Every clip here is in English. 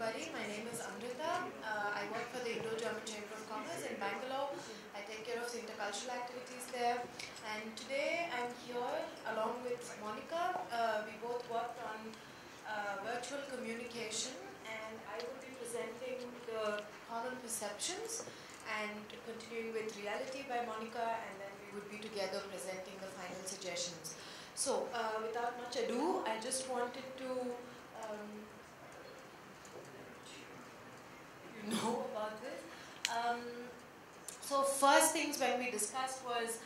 everybody. My name is Amrita. I work for the Indo-German Chamber of Commerce in Bangalore. I take care of the intercultural activities there. And today I'm here along with Monica. We both worked on virtual communication, and I will be presenting the common perceptions and continuing with reality by Monica, and then we would be together presenting the final suggestions. So without much ado, I just wanted to know about this. So first things when we discussed was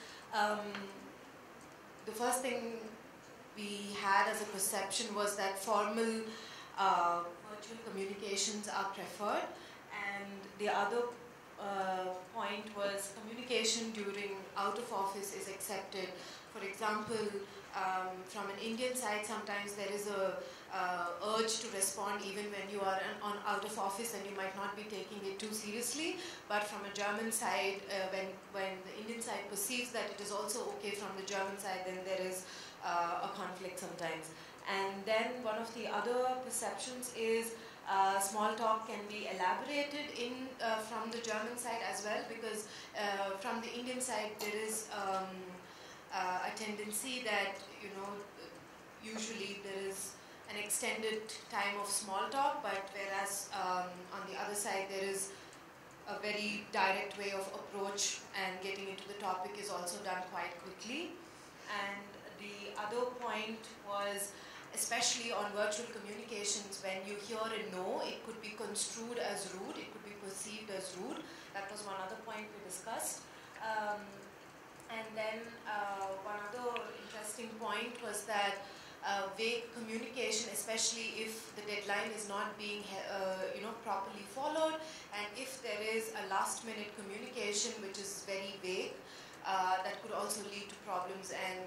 the first thing we had as a perception was that formal virtual communications are preferred, and the other point was communication during out of office is accepted. For example, from an Indian side, sometimes there is a urge to respond even when you are on out of office and you might not be taking it too seriously. But from a German side, when the Indian side perceives that it is also okay from the German side, then there is a conflict sometimes. And then one of the other perceptions is small talk can be elaborated in from the German side as well, because from the Indian side there is a tendency that, you know, usually there is an extended time of small talk, but whereas on the other side there is a very direct way of approach, and getting into the topic is also done quite quickly. And the other point was, especially on virtual communications, when you hear a no, it could be construed as rude, it could be perceived as rude. That was one other point we discussed. And then one other interesting point was that vague communication, especially if the deadline is not being properly followed, and if there is a last-minute communication which is very vague, that could also lead to problems, and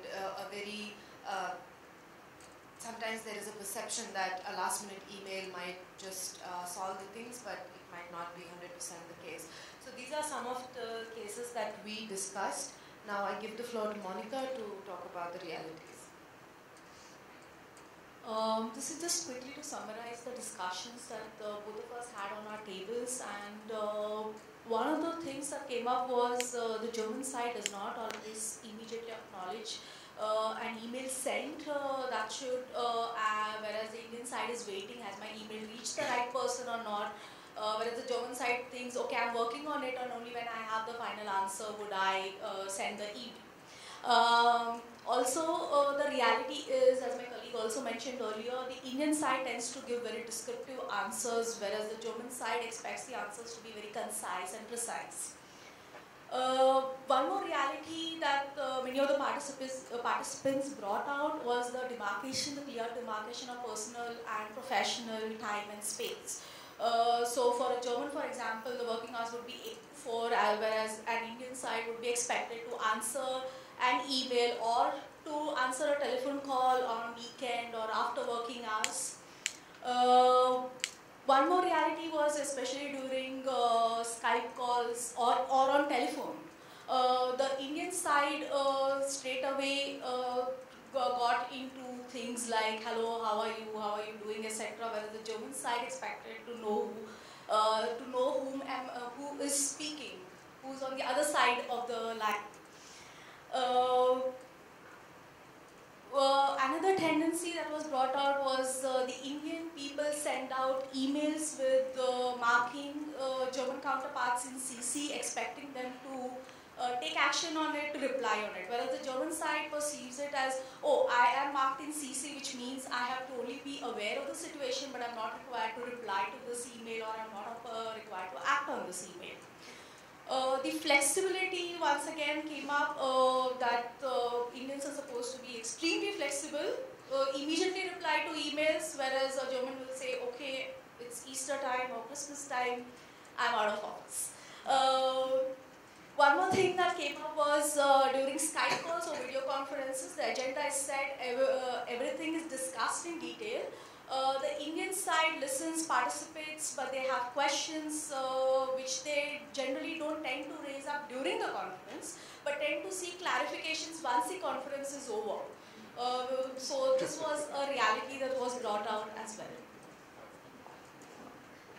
sometimes there is a perception that a last-minute email might just solve the things, but it might not be 100% the case. So these are some of the cases that we discussed. Now I give the floor to Monica to talk about the realities. This is just quickly to summarize the discussions that both of us had on our tables, and one of the things that came up was the German side does not always immediately acknowledge an email sent that should, whereas the Indian side is waiting, has my email reached the right person or not, whereas the German side thinks, okay, I'm working on it, and only when I have the final answer would I send the email. Also, the reality is, as my colleague also mentioned earlier, the Indian side tends to give very descriptive answers, whereas the German side expects the answers to be very concise and precise. One more reality that many of the participants brought out was the demarcation, the clear demarcation of personal and professional time and space. So for a German, for example, the working hours would be 8 to 4, whereas an Indian side would be expected to answer an email or to answer a telephone call on weekend or after working hours. One more reality was, especially during Skype calls or on telephone, the Indian side straight away got into things like, hello, how are you doing, etc., whereas the German side expected to know who is speaking, who's on the other side of the line. Another tendency that was brought out was the Indian people send out emails with marking German counterparts in CC, expecting them to take action on it, to reply on it. Whereas the German side perceives it as, oh, I am marked in CC, which means I have to only be aware of the situation, but I'm not required to reply to this email, or I'm not required to act on this email. The flexibility once again came up, that Indians are supposed to be extremely flexible, immediately reply to emails, whereas a German will say, okay, it's Easter time or Christmas time, I'm out of office. One more thing that came up was during Skype calls or video conferences, the agenda is set, everything is discussed in detail. The Indian side listens, participates, but they have questions which they generally don't tend to raise up during the conference, but tend to seek clarifications once the conference is over. So this was a reality that was brought out as well.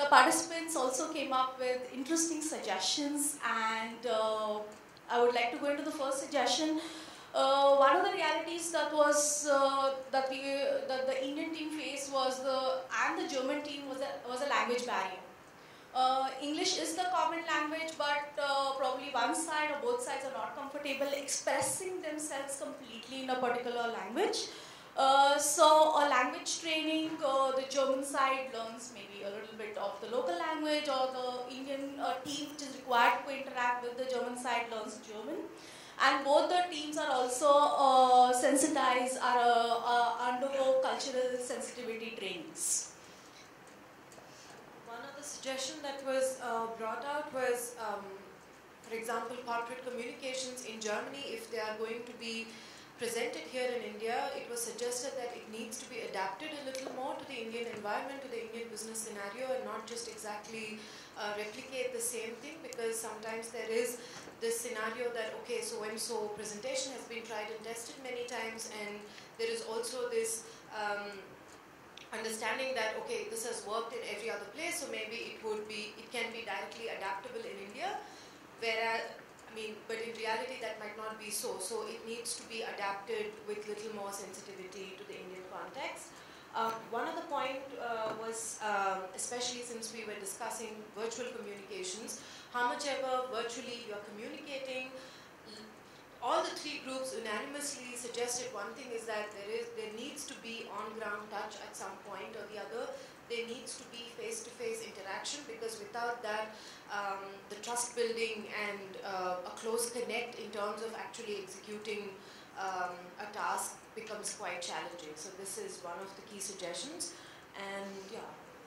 participants also came up with interesting suggestions, and I would like to go into the first suggestion. One of the realities that was that the Indian team faced was and the German team was a language barrier. English is the common language, but probably one side or both sides are not comfortable expressing themselves completely in a particular language. So a language training, the German side learns maybe a little bit of the local language, or the Indian team which is required to interact with the German side learns German. And both the teams are also sensitized, undergo cultural sensitivity trainings. One of the suggestions that was brought out was, for example, corporate communications in Germany, if they are going to be presented here in India, it was suggested that it needs to be adapted a little more to the Indian environment, to the Indian business scenario, and not just exactly replicate the same thing, because sometimes there is this scenario that, okay, so-and-so presentation has been tried and tested many times, and there is also this understanding that, okay, this has worked in every other place, so maybe it can be directly adaptable in India, whereas, but in reality that might not be so. So it needs to be adapted with little more sensitivity to the Indian context. One of the point was, especially since we were discussing virtual communications, how much ever virtually you are communicating, all the three groups unanimously suggested one thing is that there needs to be on-ground touch at some point or the other. There needs to be face-to-face interaction, because without that, the trust building and a close connect in terms of actually executing a task becomes quite challenging. So this is one of the key suggestions, and yeah.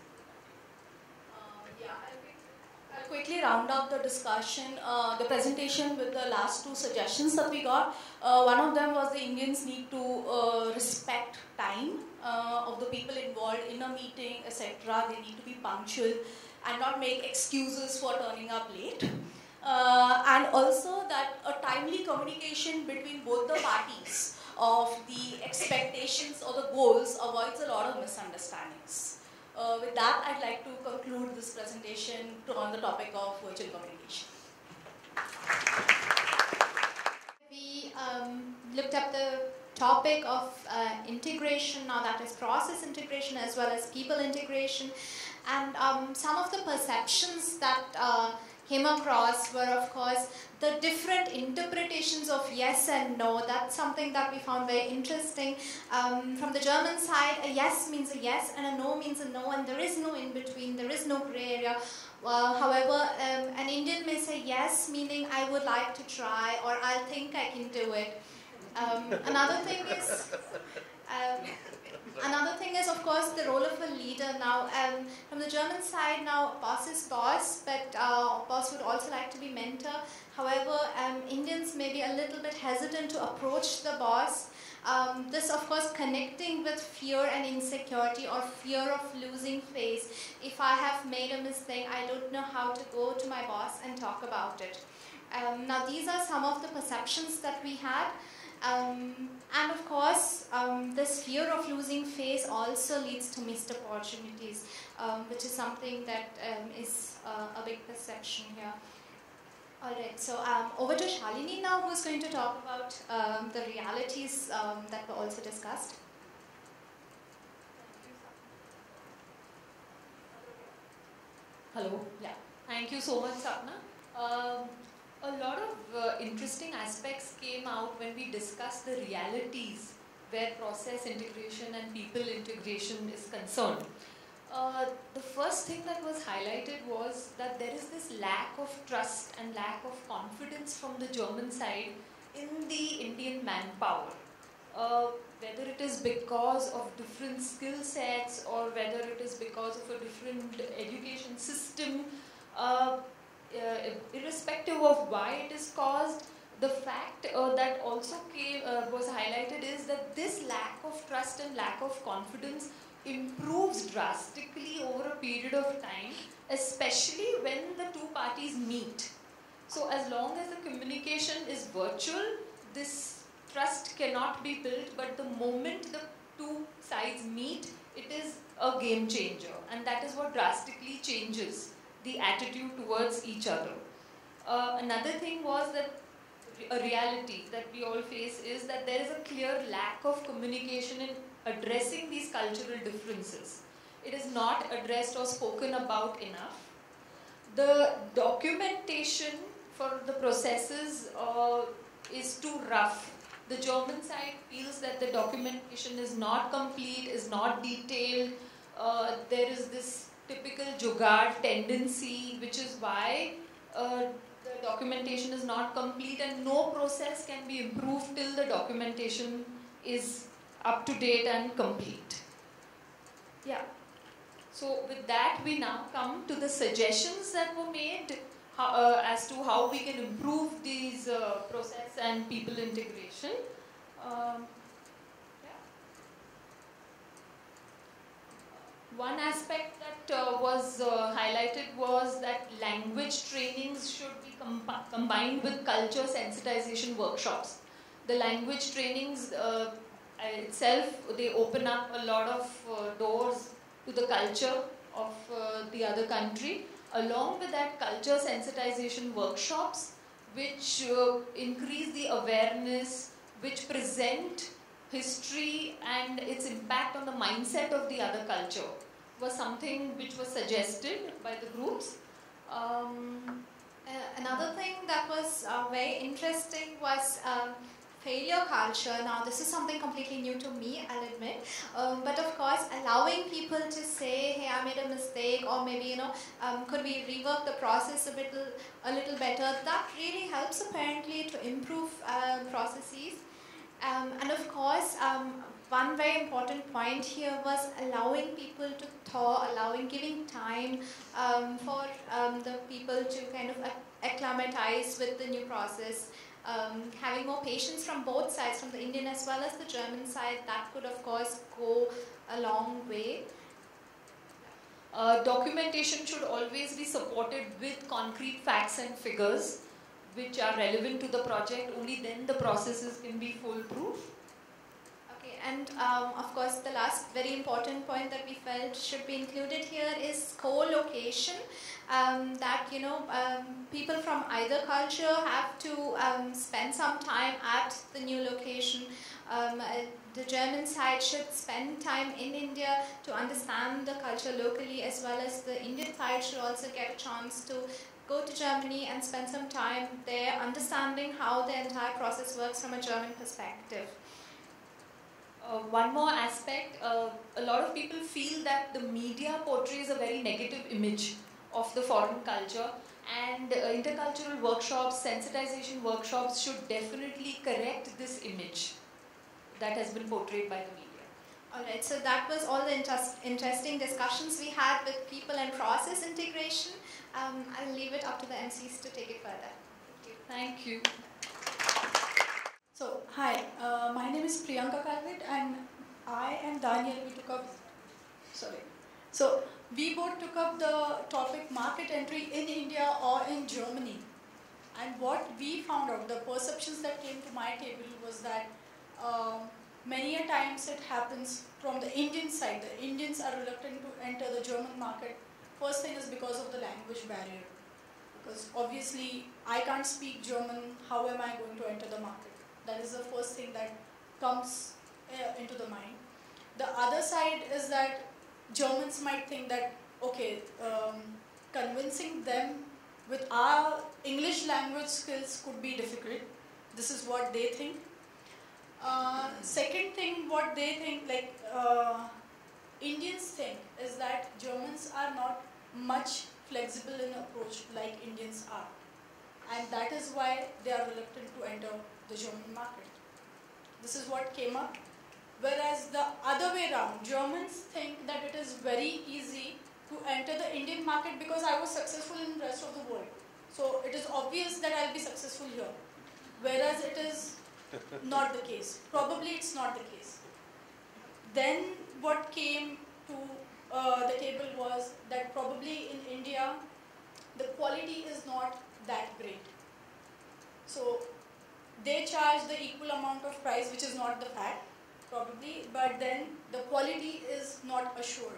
I'll quickly round up the discussion, the presentation with the last two suggestions that we got. One of them was the Indians need to respect time of the people involved in a meeting, etc. They need to be punctual and not make excuses for turning up late. And also that a timely communication between both the parties of the expectations or the goals avoids a lot of misunderstandings. With that, I'd like to conclude this presentation on the topic of virtual communication. We looked at the topic of integration, now that is process integration as well as people integration, and some of the perceptions that came across were, of course, the different interpretations of yes and no. That's something that we found very interesting. From the German side, a yes means a yes and a no means a no, and there is no in between, there is no gray area. However, an Indian may say yes, meaning I would like to try, or I think I can do it. Another thing is, of course, the role of a leader. Now, from the German side, now boss is boss, but boss would also like to be mentor. However, Indians may be a little bit hesitant to approach the boss. This, of course, connecting with fear and insecurity, or fear of losing face. If I have made a mistake, I don't know how to go to my boss and talk about it. Now, these are some of the perceptions that we had. And of course, this fear of losing face also leads to missed opportunities, which is something that is a big perception here. Alright, so over to Shalini now, who's going to talk about the realities that were also discussed. Hello. Yeah. Thank you so much, Sapna. A lot of interesting aspects came out when we discussed the realities where process integration and people integration is concerned. The first thing that was highlighted was that there is this lack of trust and lack of confidence from the German side in the Indian manpower. Whether it is because of different skill sets or whether it is because of a different education system, irrespective of why it is caused, the fact that also was highlighted is that this lack of trust and lack of confidence improves drastically over a period of time, especially when the two parties meet. So as long as the communication is virtual, this trust cannot be built, but the moment the two sides meet, it is a game changer, and that is what drastically changes the attitude towards each other. Another thing was that a reality that we all face is that there is a clear lack of communication in addressing these cultural differences. It is not addressed or spoken about enough. The documentation for the processes is too rough. The German side feels that the documentation is not complete, is not detailed. There is this typical jugaad tendency, which is why the documentation is not complete, and no process can be improved till the documentation is up to date and complete. Yeah. So with that, we now come to the suggestions that were made as to how we can improve these process and people integration. One aspect that was highlighted was that language trainings should be combined with culture sensitization workshops. The language trainings itself, they open up a lot of doors to the culture of the other country. Along with that, culture sensitization workshops, which increase the awareness, which present history and its impact on the mindset of the other culture, was something which was suggested by the groups. Another thing that was very interesting was failure culture. Now, this is something completely new to me, I'll admit. But of course, allowing people to say, hey, I made a mistake, or maybe, could we rework the process a little better? That really helps apparently to improve processes. And of course, one very important point here was allowing people to thaw, giving time for the people to kind of acclimatize with the new process. Having more patience from both sides, from the Indian as well as the German side, that could of course go a long way. Documentation should always be supported with concrete facts and figures which are relevant to the project. Only then the processes can be foolproof. Okay, and of course the last very important point that we felt should be included here is co-location. That people from either culture have to spend some time at the new location. The German side should spend time in India to understand the culture locally, as well as the Indian side should also get a chance to go to Germany and spend some time there understanding how the entire process works from a German perspective. One more aspect, a lot of people feel that the media portrays a very negative image of the foreign culture, and intercultural workshops, sensitization workshops should definitely correct this image that has been portrayed by the media. Alright, so that was all the interesting discussions we had with people and process integration. I'll leave it up to the MCs to take it further. Thank you. So, hi, my name is Priyanka Kalvit, and I and Daniel, we both took up the topic market entry in India or in Germany. And what we found out, the perceptions that came to my table was that many a times it happens from the Indian side. The Indians are reluctant to enter the German market. First thing is because of the language barrier. Because obviously I can't speak German, how am I going to enter the market? That is the first thing that comes into the mind. The other side is that Germans might think that, okay, convincing them with our English language skills could be difficult. This is what they think. Second thing, what they think, like Indians think, is that Germans are not much flexible in approach like Indians are. And that is why they are reluctant to enter the German market. This is what came up. Whereas the other way around, Germans think that it is very easy to enter the Indian market because I was successful in the rest of the world. So it is obvious that I'll be successful here. Whereas it is not the case. Probably it's not the case. Then what came to the table was that probably in India, the quality is not that great. So they charge the equal amount of price, which is not the fact, probably, but then the quality is not assured.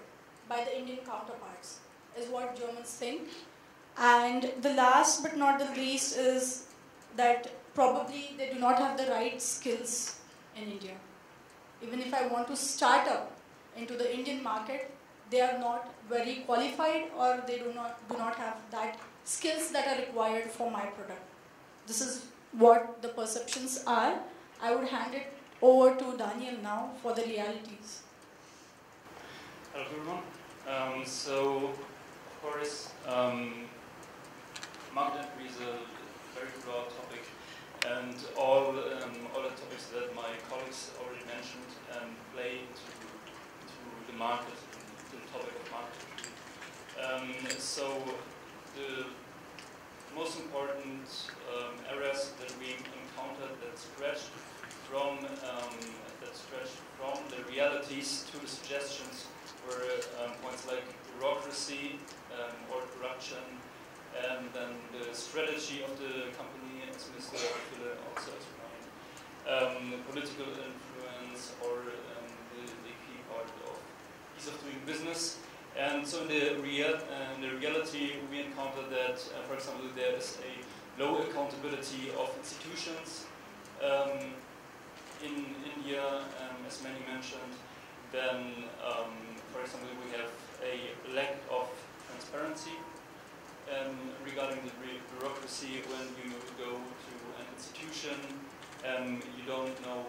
by the Indian counterparts, is what Germans think. And the last but not the least is that probably they do not have the right skills in India. Even if I want to start up into the Indian market, they are not very qualified, or they do not have that skills that are required for my product. This is what the perceptions are. I would hand it over to Daniel now for the realities. Hello everyone. So, of course, market entry is a very broad topic, and all the topics that my colleagues already mentioned play to the market, to the topic of market entry. So, the most important areas that we encountered that stretched from the realities to the suggestions were points like bureaucracy or corruption, and then the strategy of the company, as Mr. Philipp also explained, political influence, or the key part of ease of doing business. And so in the reality, we encounter that, for example, there is a low accountability of institutions in India, as many mentioned. Then, for example, we have a lack of transparency regarding the bureaucracy. When you go to an institution, you don't know,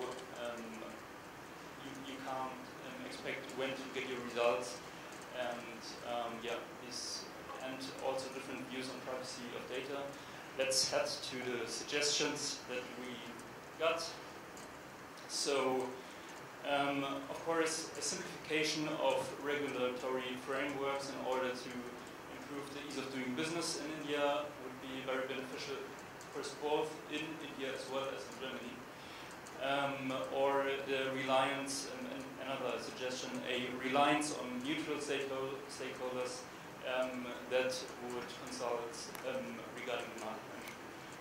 you can't expect when to get your results. And and also different views on privacy of data. Let's head to the suggestions that we got. So, of course, a simplification of regulatory frameworks in order to improve the ease of doing business in India would be very beneficial, of course, both in India as well as in Germany. Or the reliance, another suggestion, a reliance on neutral stakeholders that would consult regarding the market entry.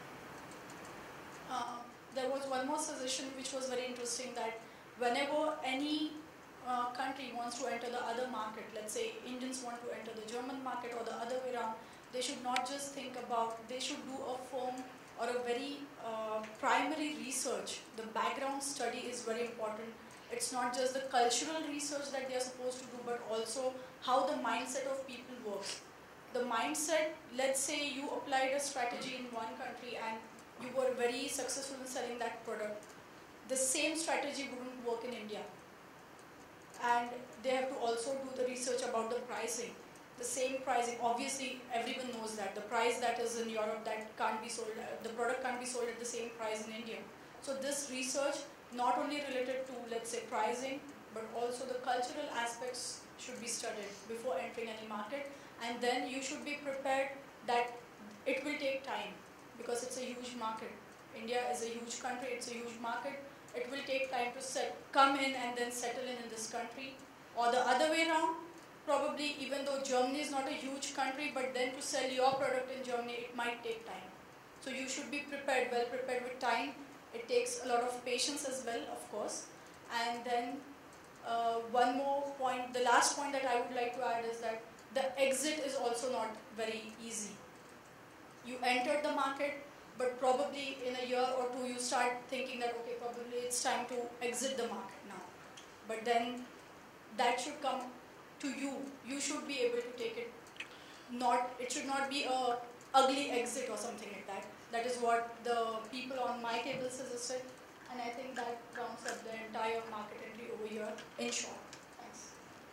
There was one more suggestion which was very interesting, that whenever any country wants to enter the other market, let's say Indians want to enter the German market or the other way around, they should not just think about, they should do a firm or a very primary research. The background study is very important. It's not just the cultural research that they are supposed to do, but also how the mindset of people works. The mindset, let's say you applied a strategy in one country and you were very successful in selling that product. The same strategy wouldn't work in India. And they have to also do the research about the pricing. The same pricing, obviously everyone knows that the price that is in Europe that can't be sold, the product can't be sold at the same price in India. So this research not only related to, let's say, pricing, but also the cultural aspects should be studied before entering any market. And then you should be prepared that it will take time, because it's a huge market. India is a huge country, it's a huge market. It will take time to come in and then settle in this country. Or the other way around, probably even though Germany is not a huge country, but then to sell your product in Germany, it might take time. So you should be prepared, well prepared with time. It takes a lot of patience as well, of course. And then one more point, the last point that I would like to add is that the exit is also not very easy. You entered the market, but probably in a year or two you start thinking that, okay, probably it's time to exit the market now. But then that should come to you. You should be able to take it. It should not be a ugly exit or something like that. That is what the people on my table suggested, and I think that rounds up the entire market entry over here in short. Thanks.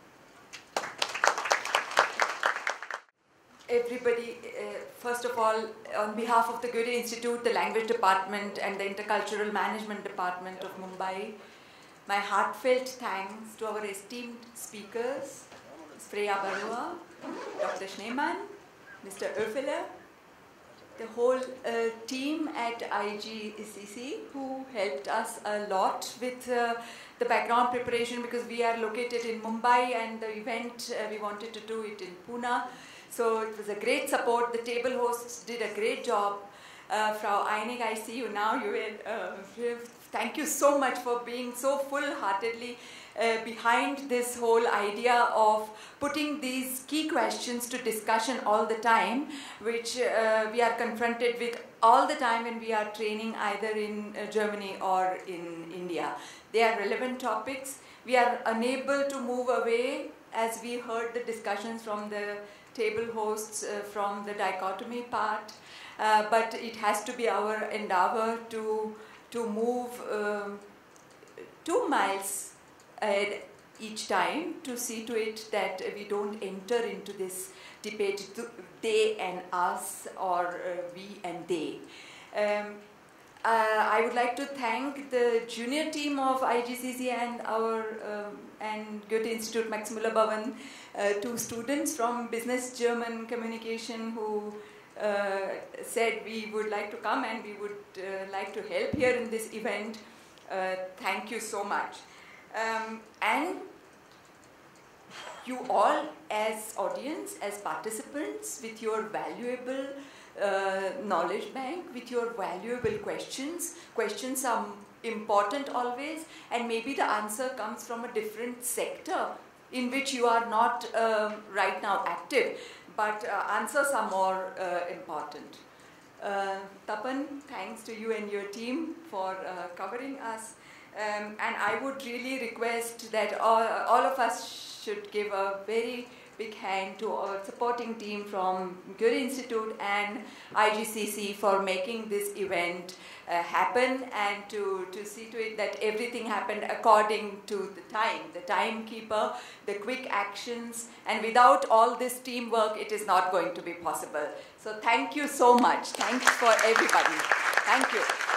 Everybody, first of all, on behalf of the Goethe-Institut, the Language Department and the Intercultural Management Department of Mumbai, my heartfelt thanks to our esteemed speakers, Ms. Freya Barua, Dr. Schneemann, Mr. Oefele, the whole team at IGCC who helped us a lot with the background preparation, because we are located in Mumbai and the event we wanted to do it in Pune. So it was a great support. The table hosts did a great job. Frau Einig, I see you now. You were thank you so much for being so full-heartedly behind this whole idea of putting these key questions to discussion all the time, which we are confronted with all the time when we are training either in Germany or in India. They are relevant topics. We are unable to move away, as we heard the discussions from the table hosts from the dichotomy part, but it has to be our endeavor to move 2 miles ahead each time, to see to it that we don't enter into this debate, they and us, or we and they. I would like to thank the junior team of IGCC and our and Goethe-Institut Max Müller Bhavan, 2 students from Business German Communication who said we would like to come and we would like to help here in this event. Thank you so much. And you all as audience, as participants, with your valuable knowledge bank, with your valuable questions. Questions are important always, and maybe the answer comes from a different sector in which you are not right now active, but answers are more important. Tapan, thanks to you and your team for covering us. And I would really request that all of us should give a very big hand to our supporting team from Goethe-Institut and IGCC for making this event happen, and to see to it that everything happened according to the timekeeper, the quick actions, and without all this teamwork it is not going to be possible. So thank you so much. Thanks for everybody. Thank you.